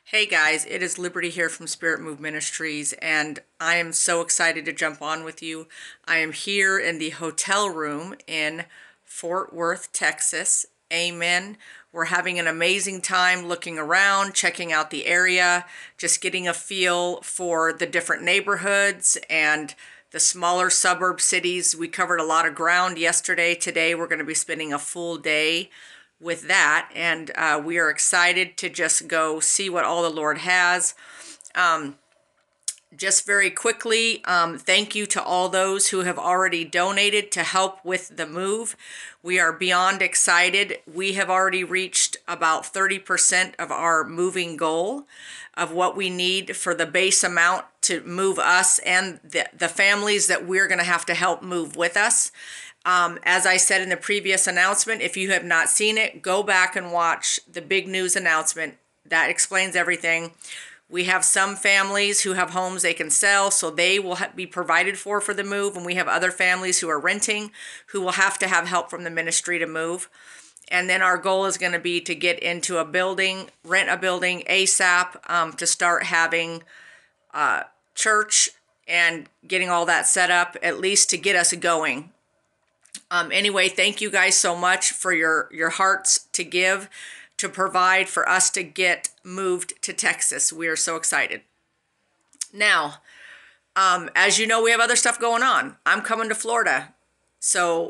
Hey guys, it is Liberty here from Spirit Move Ministries, and I am so excited to jump on with you. I am here in the hotel room in Fort Worth, Texas. Amen. We're having an amazing time looking around, checking out the area, just getting a feel for the different neighborhoods and the smaller suburb cities. We covered a lot of ground yesterday. Today, we're going to be spending a full day with that, and we are excited to just go see what all the Lord has. Just very quickly, thank you to all those who have already donated to help with the move. We are beyond excited. We have already reached about 30% of our moving goal of what we need for the base amount to move us and the families that we're going to have to help move with us. As I said in the previous announcement, if you have not seen it, go back and watch the big news announcement. That explains everything. We have some families who have homes they can sell, so they will be provided for the move. And we have other families who are renting who will have to have help from the ministry to move. And then our goal is going to be to get into a building, rent a building ASAP, to start having church and getting all that set up, at least to get us going. Anyway, thank you guys so much for your hearts to give, to provide for us to get moved to Texas. We are so excited. Now, as you know, we have other stuff going on. I'm coming to Florida. So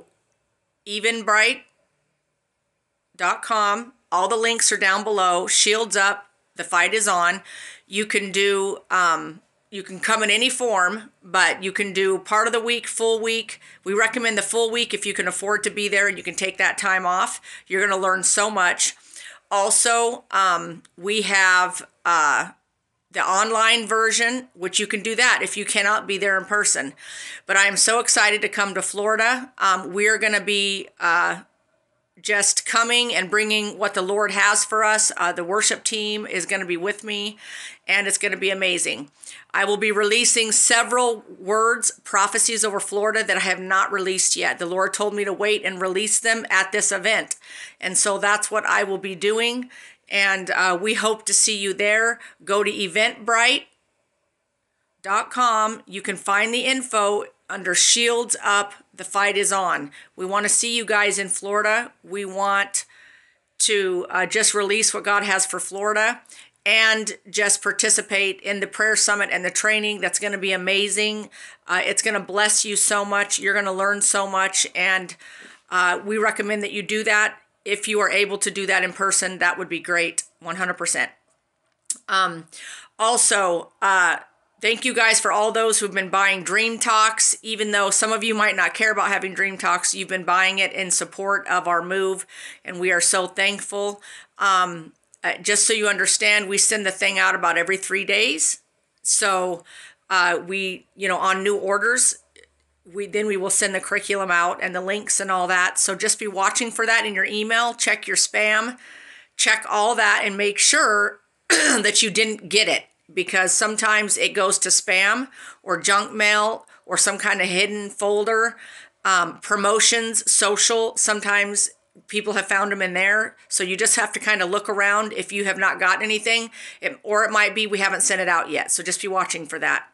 evenbright.com, all the links are down below. Shields up, the fight is on. You can do you can come in any form, but you can do part of the week, full week. We recommend the full week if you can afford to be there and you can take that time off. You're going to learn so much. Also, we have the online version, which you can do that if you cannot be there in person. But I am so excited to come to Florida. We're going to be just coming and bringing what the Lord has for us. The worship team is going to be with me, and it's going to be amazing. I will be releasing several words, prophecies over Florida that I have not released yet. The Lord told me to wait and release them at this event. And so that's what I will be doing. And we hope to see you there. Go to eventbrite.com. You can find the info under Shields Up. The fight is on. We want to see you guys in Florida. We want to just release what God has for Florida and just participate in the prayer summit and the training. That's going to be amazing. It's going to bless you so much. You're going to learn so much. And we recommend that you do that. If you are able to do that in person, that would be great. 100%. Also, thank you guys for all those who've been buying Dream Talks. Even though some of you might not care about having Dream Talks, you've been buying it in support of our move, and we are so thankful. Just so you understand, we send the thing out about every 3 days. So we, on new orders, we will send the curriculum out and the links and all that. So just be watching for that in your email. Check your spam. Check all that and make sure that you didn't get it, because sometimes it goes to spam or junk mail or some kind of hidden folder. Promotions, social, sometimes people have found them in there. So you just have to kind of look around if you have not gotten anything, or it might be we haven't sent it out yet. So just be watching for that.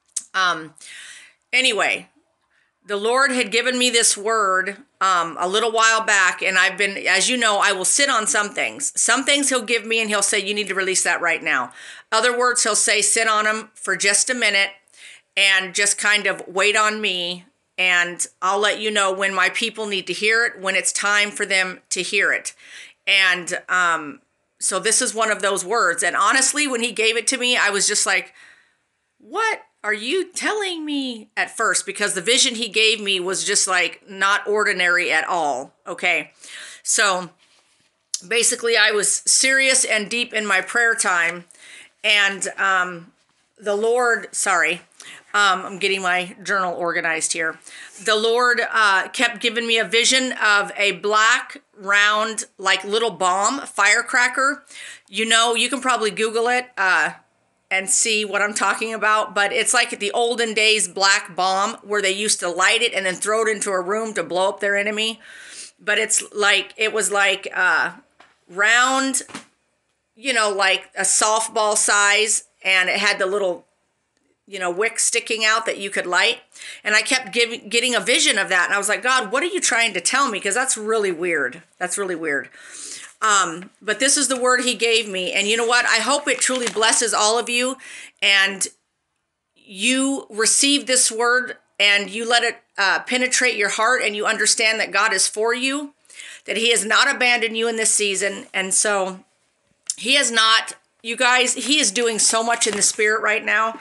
Anyway, the Lord had given me this word a little while back, and I've been, as you know, I will sit on some things. Some things he'll give me and he'll say, you need to release that right now. Other words, he'll say, sit on them for just a minute and just kind of wait on me, and I'll let you know when my people need to hear it, when it's time for them to hear it. And so this is one of those words. And honestly, when he gave it to me, I was just like, what are you telling me at first? Because the vision he gave me was just like not ordinary at all. Okay. So basically I was serious and deep in my prayer time, and the Lord, I'm getting my journal organized here. The Lord kept giving me a vision of a black, round, like little bomb, firecracker. You can probably Google it and see what I'm talking about, but it's like the olden days black bomb where they used to light it and then throw it into a room to blow up their enemy. But it was like round, like a softball size, and it had the little, wick sticking out that you could light. And I kept getting a vision of that. And I was like, God, what are you trying to tell me? Because that's really weird. That's really weird. But this is the word he gave me. And you know what? I hope it truly blesses all of you. And you receive this word and you let it penetrate your heart, and you understand that God is for you, that he has not abandoned you in this season. And so he has not, you guys, he is doing so much in the spirit right now.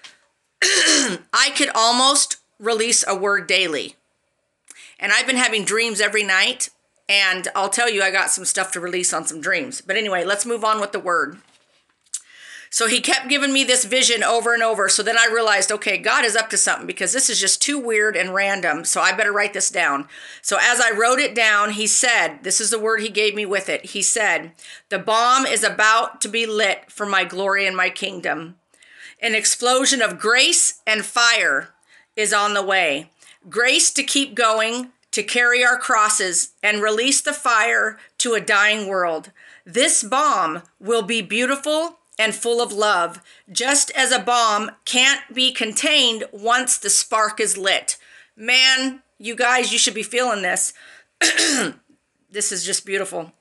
I could almost release a word daily. And I've been having dreams every night. And I'll tell you, I got some stuff to release on some dreams. But anyway, let's move on with the word. So he kept giving me this vision over and over. So then I realized, okay, God is up to something, because this is just too weird and random. So I better write this down. So as I wrote it down, he said, this is the word he gave me with it. He said, the bomb is about to be lit for my glory and my kingdom. An explosion of grace and fire is on the way. Grace to keep going, to carry our crosses and release the fire to a dying world. This bomb will be beautiful and full of love, just as a bomb can't be contained once the spark is lit. Man, you guys, you should be feeling this. This is just beautiful.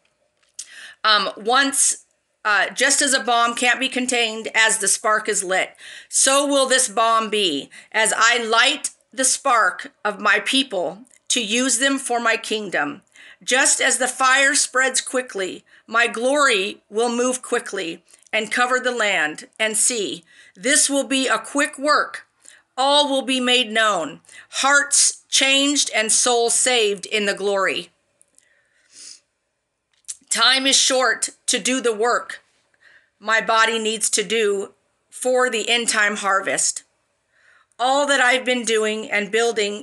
Just as a bomb can't be contained as the spark is lit, so will this bomb be, as I light the spark of my people to use them for my kingdom. Just as the fire spreads quickly, my glory will move quickly and cover the land and sea. This will be a quick work. All will be made known. Hearts changed and souls saved in the glory. Time is short to do the work my body needs to do for the end time harvest. All that I've been doing and building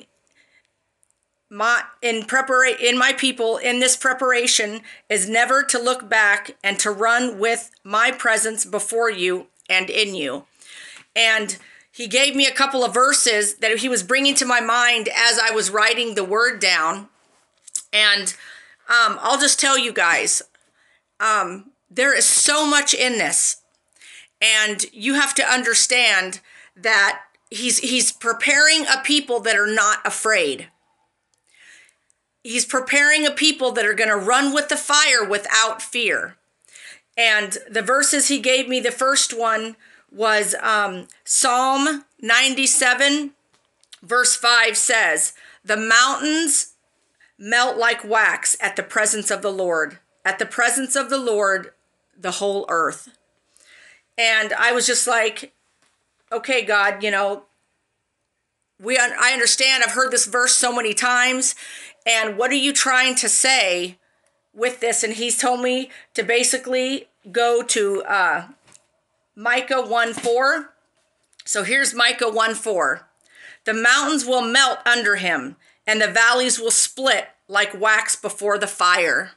in my people in this preparation is never to look back and to run with my presence before you and in you. And he gave me a couple of verses that he was bringing to my mind as I was writing the word down. And I'll just tell you guys, there is so much in this. And you have to understand that he's preparing a people that are not afraid. He's preparing a people that are going to run with the fire without fear. And the verses he gave me, the first one was Psalm 97, verse 5 says, the mountains melt like wax at the presence of the Lord. At the presence of the Lord, the whole earth. And I was just like, okay, God, I understand. I've heard this verse so many times. And what are you trying to say with this? And he's told me to basically go to Micah 1:4. So here's Micah 1:4. The mountains will melt under him, and the valleys will split like wax before the fire,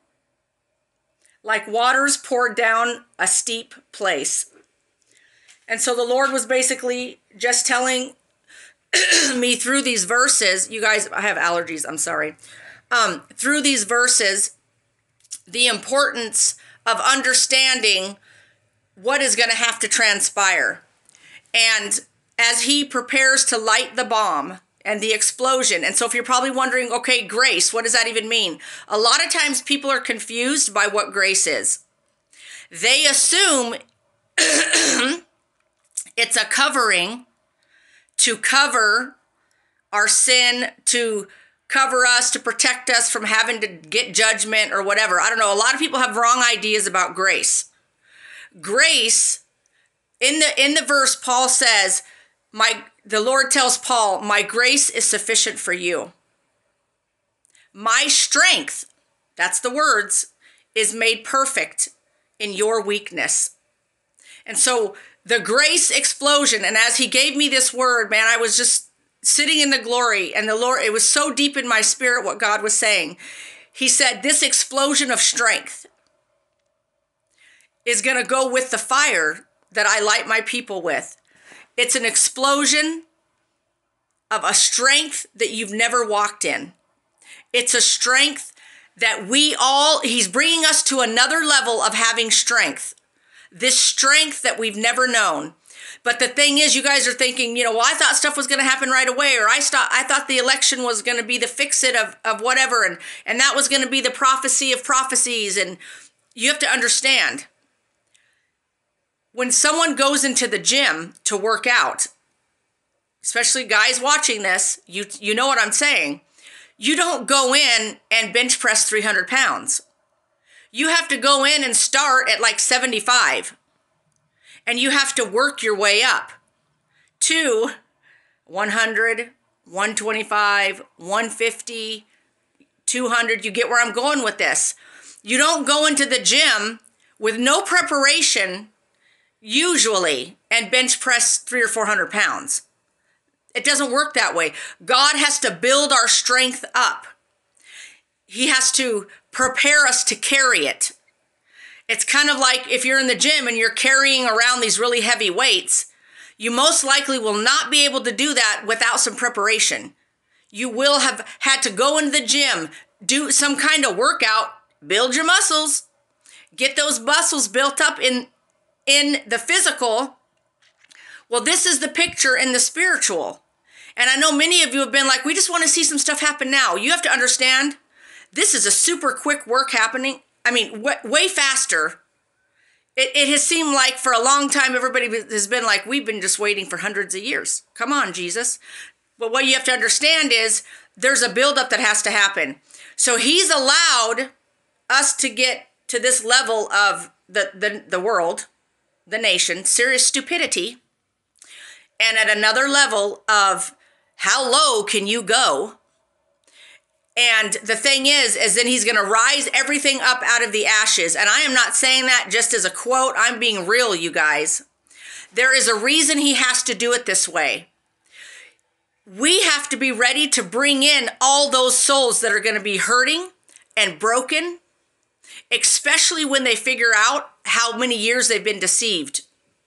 like waters poured down a steep place. And so the Lord was basically just telling me through these verses, you guys, I have allergies, I'm sorry. Through these verses, the importance of understanding what is going to have to transpire. And as he prepares to light the bomb and the explosion. And so if you're probably wondering, okay, grace, what does that even mean? A lot of times people are confused by what grace is. They assume it's a covering to cover our sin, to cover us, to protect us from having to get judgment or whatever. I don't know. A lot of people have wrong ideas about grace. Grace, in the verse, Paul says, the Lord tells Paul, my grace is sufficient for you. My strength, that's the words, is made perfect in your weakness. And so the grace explosion, and as he gave me this word, man, I was just sitting in the glory, and the Lord, it was so deep in my spirit what God was saying. He said, this explosion of strength is going to go with the fire that I light my people with. It's an explosion of a strength that you've never walked in. It's a strength that he's bringing us to another level of having strength. This strength that we've never known. But the thing is, you guys are thinking, well, I thought stuff was going to happen right away, or I thought the election was going to be the fix-it of whatever, and that was going to be the prophecy of prophecies. And you have to understand, when someone goes into the gym to work out, especially guys watching this, you know what I'm saying. You don't go in and bench press 300 pounds. You have to go in and start at like 75. And you have to work your way up to 100, 125, 150, 200. You get where I'm going with this. You don't go into the gym with no preparation, usually, and bench press 300 or 400 pounds. It doesn't work that way. God has to build our strength up. He has to prepare us to carry it. It's kind of like if you're in the gym and you're carrying around these really heavy weights, you most likely will not be able to do that without some preparation. You will have had to go into the gym, do some kind of workout, build your muscles, get those muscles built up in the physical. Well, this is the picture in the spiritual. And I know many of you have been like, we just want to see some stuff happen now. You have to understand, this is a super quick work happening. I mean, way faster. It has seemed like for a long time, everybody has been like, we've been just waiting for hundreds of years. Come on, Jesus. But what you have to understand is there's a buildup that has to happen. So he's allowed us to get to this level of the world, the nation, serious stupidity, and at another level of how low can you go? And the thing is then he's going to rise everything up out of the ashes. And I am not saying that just as a quote. I'm being real, you guys. There is a reason he has to do it this way. We have to be ready to bring in all those souls that are going to be hurting and broken, especially when they figure out how many years they've been deceived.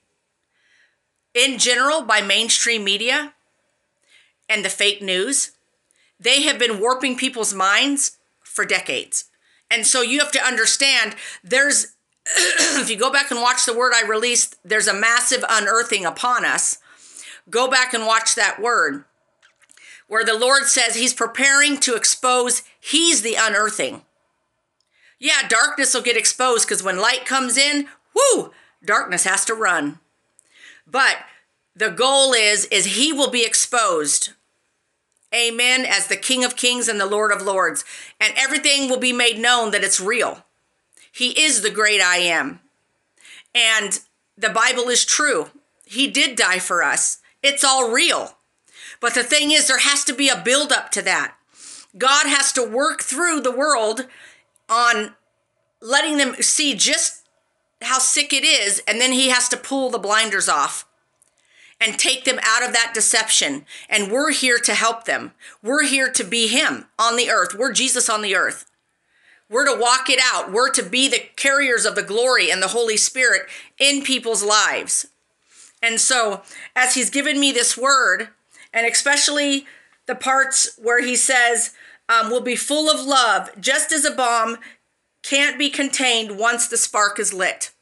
In general, by mainstream media and the fake news. They have been warping people's minds for decades. And so you have to understand, there's, if you go back and watch the word I released, there's a massive unearthing upon us. Go back and watch that word where the Lord says he's preparing to expose, he's the unearthing. Yeah, darkness will get exposed because when light comes in, darkness has to run. But the goal is he will be exposed. Amen, as the King of Kings and the Lord of Lords. And everything will be made known that it's real. He is the great I am. And the Bible is true. He did die for us. It's all real. But the thing is, there has to be a buildup to that. God has to work through the world on letting them see just how sick it is. And then he has to pull the blinders off and take them out of that deception. And we're here to help them. We're here to be him on the earth. We're Jesus on the earth. We're to walk it out. We're to be the carriers of the glory and the Holy Spirit in people's lives. And so as he's given me this word, and especially the parts where he says, will be full of love, just as a bomb can't be contained once the spark is lit.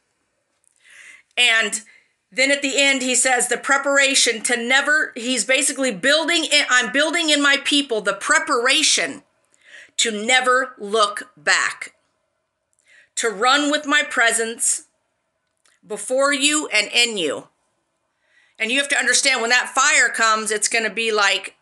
And then at the end, he says the preparation to never, he's basically I'm building in my people the preparation to never look back. To run with my presence before you and in you. And you have to understand when that fire comes, it's going to be like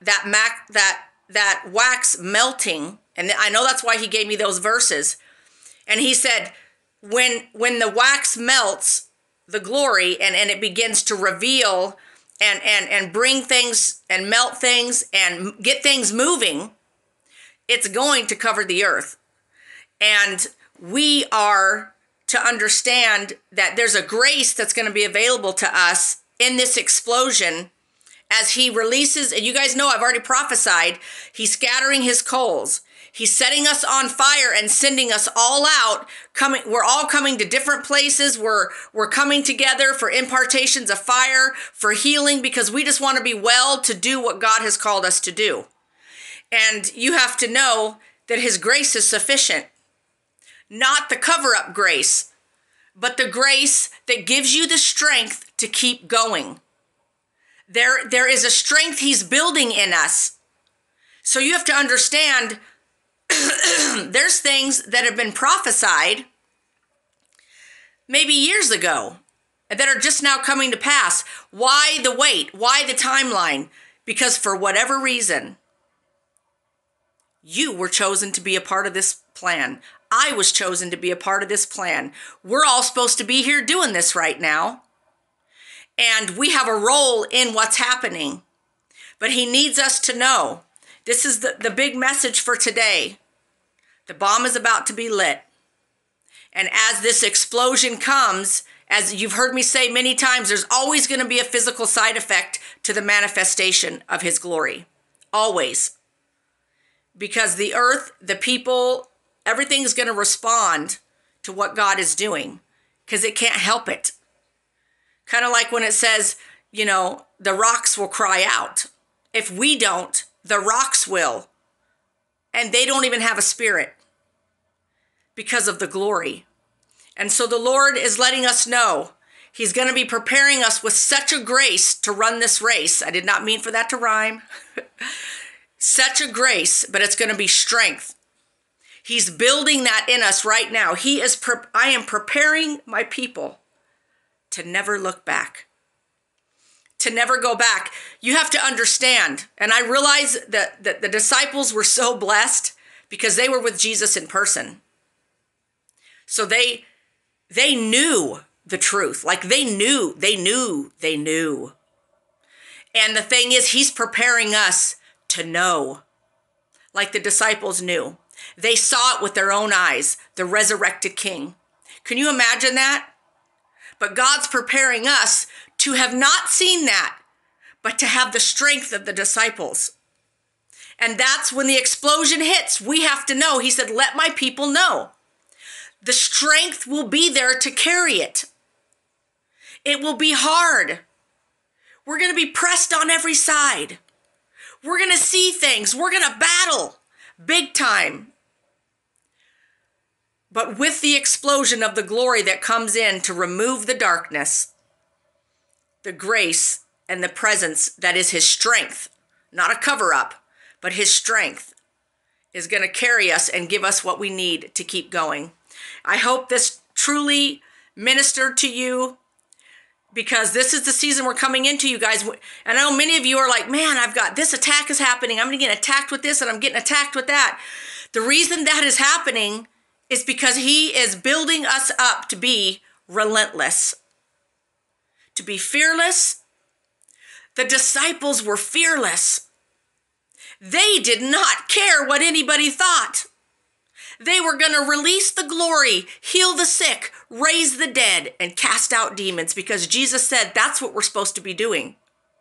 that wax melting. And I know that's why he gave me those verses. And he said, when the wax melts, the glory, and it begins to reveal and bring things and melt things and get things moving, it's going to cover the earth. And we are to understand that there's a grace that's going to be available to us in this explosion as he releases, and you guys know I've already prophesied, he's scattering his coals. He's setting us on fire and sending us all out. We're all coming to different places. We're coming together for impartations of fire, for healing, because we just want to be well to do what God has called us to do. And you have to know that his grace is sufficient. not the cover-up grace, but the grace that gives you the strength to keep going. There is a strength he's building in us. So you have to understand there's things that have been prophesied maybe years ago that are just now coming to pass. Why the wait? Why the timeline? Because for whatever reason, you were chosen to be a part of this plan. I was chosen to be a part of this plan. We're all supposed to be here doing this right now. And we have a role in what's happening. But he needs us to know. This is the big message for today. The bomb is about to be lit. And as this explosion comes, as you've heard me say many times, there's always going to be a physical side effect to the manifestation of his glory. Always. Because the earth, the people, everything's going to respond to what God is doing. Because it can't help it. Kind of like when it says, the rocks will cry out. If we don't, the rocks will. And they don't even have a spirit because of the glory. And so the Lord is letting us know he's going to be preparing us with such a grace to run this race. I did not mean for that to rhyme. Such a grace, but it's going to be strength. He's building that in us right now. I am preparing my people to never look back. To never go back. You have to understand, and I realize that the disciples were so blessed because they were with Jesus in person. So they knew the truth. Like they knew. And the thing is, he's preparing us to know. Like the disciples knew. They saw it with their own eyes, the resurrected King. Can you imagine that? But God's preparing us to have not seen that, but to have the strength of the disciples. And that's when the explosion hits. We have to know. He said, let my people know. The strength will be there to carry it. It will be hard. We're going to be pressed on every side. We're going to see things. We're going to battle big time. But with the explosion of the glory that comes in to remove the darkness, the grace and the presence that is his strength, not a cover-up, but his strength is going to carry us and give us what we need to keep going. I hope this truly ministered to you, because this is the season we're coming into, you guys. And I know many of you are like, man, I've got this attack is happening. I'm going to get attacked with this and I'm getting attacked with that. The reason that is happening is because he is building us up to be relentless, to be fearless. The disciples were fearless. They did not care what anybody thought. They were going to release the glory, heal the sick, raise the dead, and cast out demons, because Jesus said that's what we're supposed to be doing.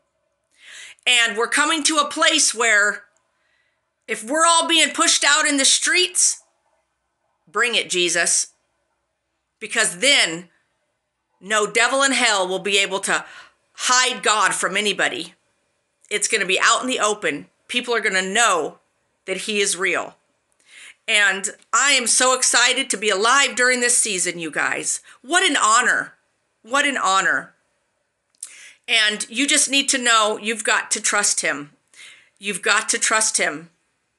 And we're coming to a place where if we're all being pushed out in the streets, bring it, Jesus. Because then no devil in hell will be able to hide God from anybody. It's going to be out in the open. People are going to know that he is real. And I am so excited to be alive during this season, you guys. What an honor. What an honor. And you just need to know you've got to trust him. You've got to trust him.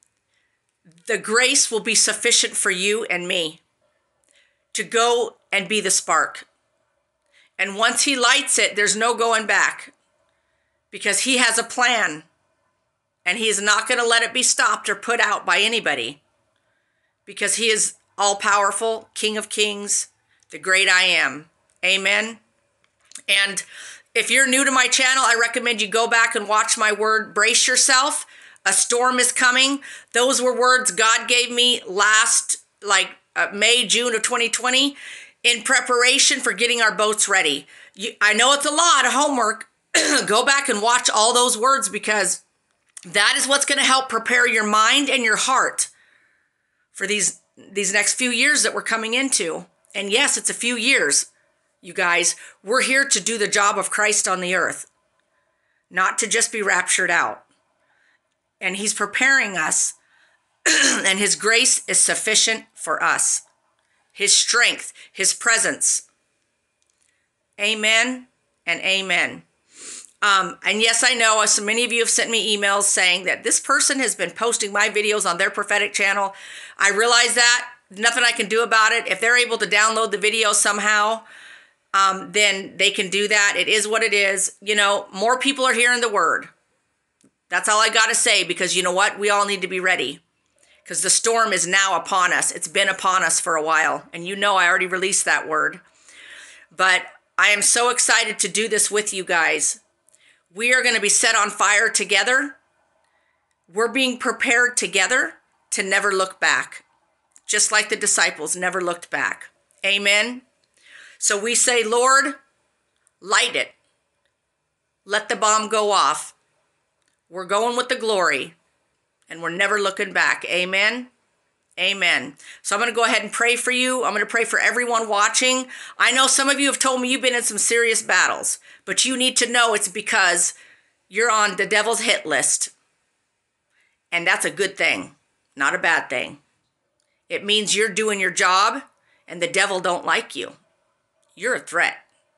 The grace will be sufficient for you and me to go and be the spark. And once he lights it, there's no going back, because he has a plan and he is not going to let it be stopped or put out by anybody, because he is all powerful, King of Kings, the great I am. Amen. And if you're new to my channel, I recommend you go back and watch my word, brace yourself. A storm is coming. Those were words God gave me last, May, June of 2020, in preparation for getting our boats ready. I know it's a lot of homework. Go back and watch all those words, because that is what's going to help prepare your mind and your heart for these next few years that we're coming into. And yes, it's a few years, you guys. We're here to do the job of Christ on the earth, not to just be raptured out. And he's preparing us, and his grace is sufficient for us. His strength, His presence. Amen and amen. And yes, I know so many of you have sent me emails saying that this person has been posting my videos on their prophetic channel. I realize that. Nothing I can do about it. If they're able to download the video somehow, then they can do that. It is what it is. You know, more people are hearing the word. That's all I got to say, because you know what? We all need to be ready, because the storm is now upon us. It's been upon us for a while. And you know I already released that word. But I am so excited to do this with you guys. We are going to be set on fire together. We're being prepared together to never look back, just like the disciples never looked back. Amen. So we say, Lord, light it. Let the bomb go off. We're going with the glory, and we're never looking back. Amen. Amen. So I'm going to go ahead and pray for you. I'm going to pray for everyone watching. I know some of you have told me you've been in some serious battles, but you need to know it's because you're on the devil's hit list. And that's a good thing, not a bad thing. It means you're doing your job and the devil don't like you. You're a threat.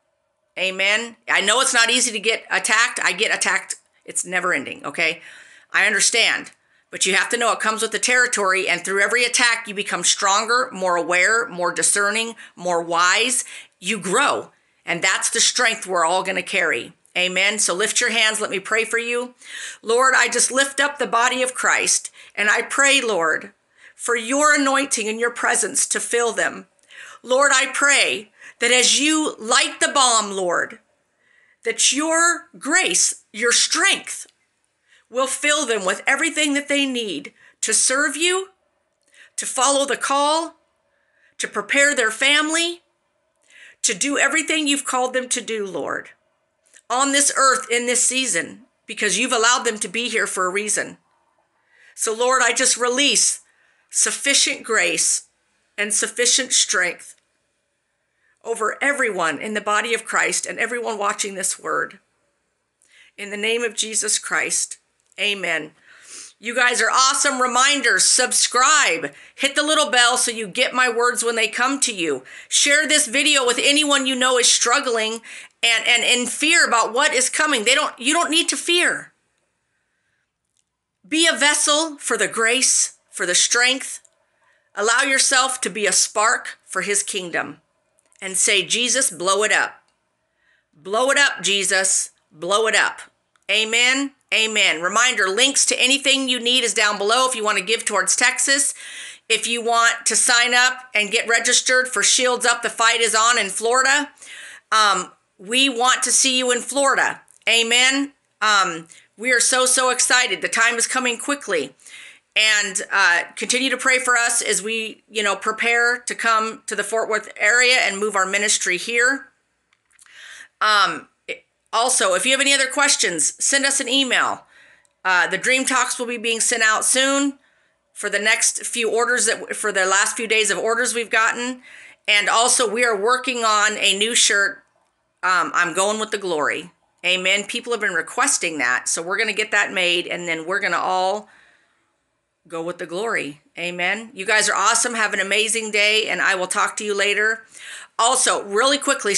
Amen. I know it's not easy to get attacked. I get attacked. It's never ending, okay? I understand. But you have to know it comes with the territory, and through every attack, you become stronger, more aware, more discerning, more wise. You grow, and that's the strength we're all going to carry. Amen. So lift your hands. Let me pray for you. Lord, I just lift up the body of Christ, and I pray, Lord, for your anointing and your presence to fill them. Lord, I pray that as you light the bomb, Lord, that your grace, your strength, will fill them with everything that they need to serve you, to follow the call, to prepare their family, to do everything you've called them to do, Lord, on this earth in this season, because you've allowed them to be here for a reason. So, Lord, I just release sufficient grace and sufficient strength over everyone in the body of Christ and everyone watching this word. In the name of Jesus Christ. Amen. You guys are awesome. Reminders, subscribe, hit the little bell so you get my words when they come to you. Share this video with anyone you know is struggling and in fear about what is coming. You don't need to fear. Be a vessel for the grace, for the strength. Allow yourself to be a spark for his kingdom and say, Jesus, blow it up. Blow it up, Jesus. Blow it up. Amen. Amen. Reminder, links to anything you need is down below if you want to give towards Texas. If you want to sign up and get registered for Shields Up, the Fight is On in Florida. We want to see you in Florida. Amen. We are so excited. The time is coming quickly. And continue to pray for us as we, prepare to come to the Fort Worth area and move our ministry here. Also, if you have any other questions, send us an email. The Dream Talks will be being sent out soon for the next few orders, for the last few days of orders we've gotten. And also, we are working on a new shirt. I'm going with the glory. Amen. People have been requesting that. So we're going to get that made, and then we're going to all go with the glory. Amen. You guys are awesome. Have an amazing day, and I will talk to you later. Also, really quickly,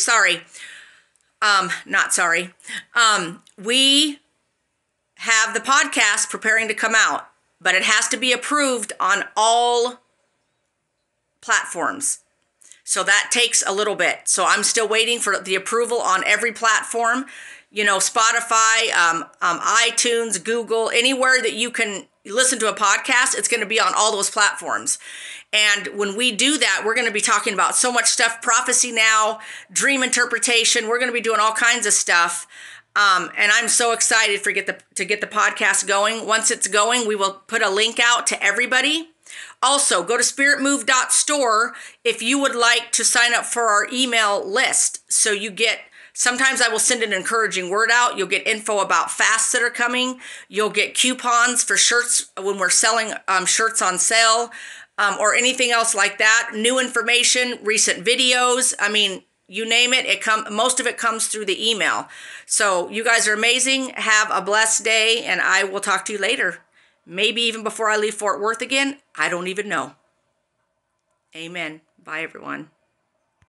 we have the podcast preparing to come out, but it has to be approved on all platforms. So that takes a little bit. So I'm still waiting for the approval on every platform, Spotify, iTunes, Google, anywhere that you can listen to a podcast, it's going to be on all those platforms. And when we do that, we're going to be talking about so much stuff, prophecy now, dream interpretation. We're going to be doing all kinds of stuff. And I'm so excited to get the podcast going. Once it's going, we will put a link out to everybody. Also, go to spiritmove.store if you would like to sign up for our email list. So you get, sometimes I will send an encouraging word out. You'll get info about fasts that are coming. You'll get coupons for shirts when we're selling shirts on sale. Or anything else like that. New information, recent videos. I mean, you name it. Most of it comes through the email. So you guys are amazing. Have a blessed day, and I will talk to you later. Maybe even before I leave Fort Worth again. I don't even know. Amen. Bye, everyone.